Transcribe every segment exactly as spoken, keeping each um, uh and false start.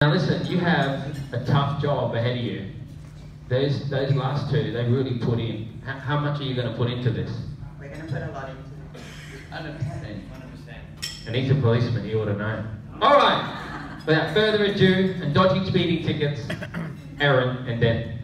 Now listen, you have a tough job ahead of you. Those, those last two, they really put in. How, how much are you going to put into this? We're going to put a lot into it. one hundred percent. one hundred percent. And he's a policeman, he ought to know. Alright, without further ado, and dodging speeding tickets, Aaron and Dan.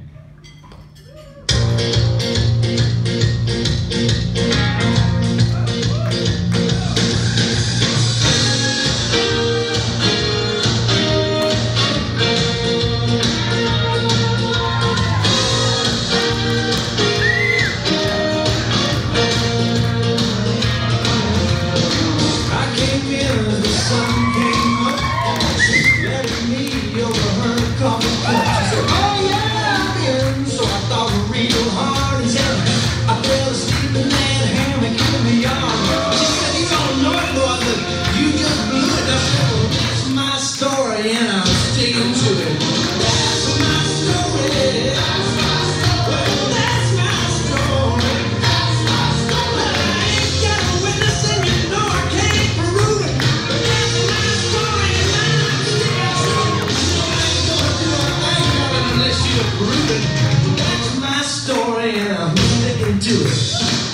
That's my story and I'm sticking to it.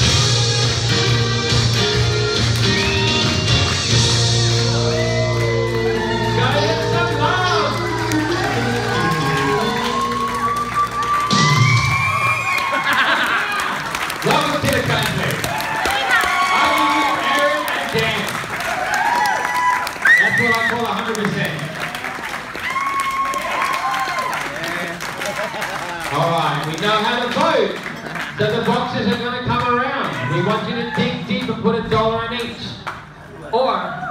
Welcome to the country. I give you Aaron and Dan. That's what I call one hundred percent. Alright, we know how to vote. So the boxes are going to come around. We want you to dig deep and put a dollar in each. Or